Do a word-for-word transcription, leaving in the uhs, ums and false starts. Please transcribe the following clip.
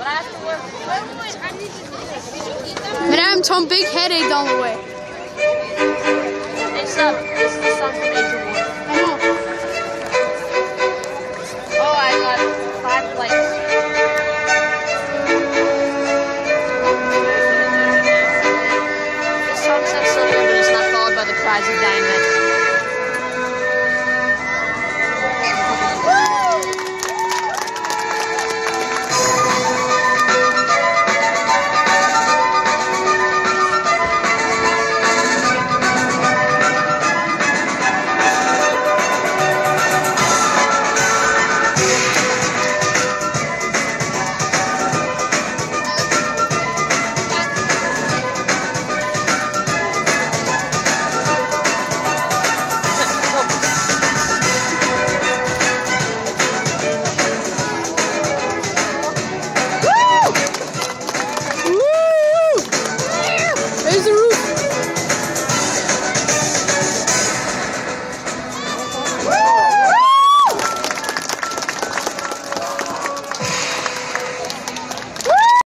But I have to work. Wait, wait, I need to do this. Man, I'm having some big headache on the way. It's up. This is something they do.